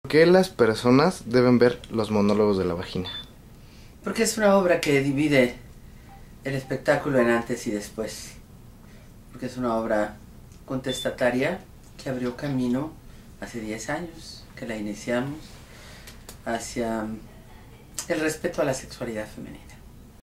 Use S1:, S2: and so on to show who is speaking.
S1: ¿Qué las personas deben ver los monólogos de la vagina?
S2: Porque es una obra que divide el espectáculo en antes y después. Porque es una obra contestataria que abrió camino hace 10 años que la iniciamos hacia el respeto a la sexualidad femenina.